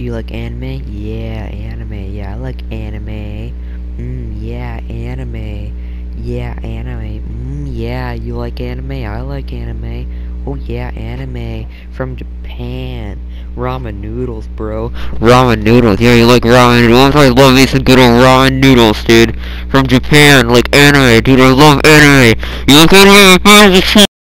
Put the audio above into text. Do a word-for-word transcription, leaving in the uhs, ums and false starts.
Do you like anime? Yeah, anime. Yeah, I like anime. Mmm, yeah, anime. Yeah, anime. Mmm, yeah, you like anime? I like anime. Oh yeah, anime. From Japan. Ramen noodles, bro. Ramen noodles. Yeah, you like ramen noodles? I love me some good old ramen noodles, dude. From Japan, like anime. Dude, I love anime. You like anime?